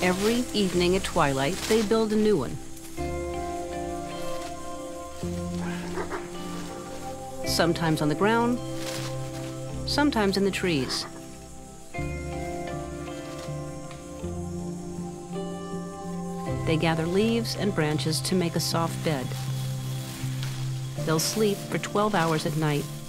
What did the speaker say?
Every evening at twilight, they build a new one. Sometimes on the ground, sometimes in the trees. They gather leaves and branches to make a soft bed. They'll sleep for 12 hours at night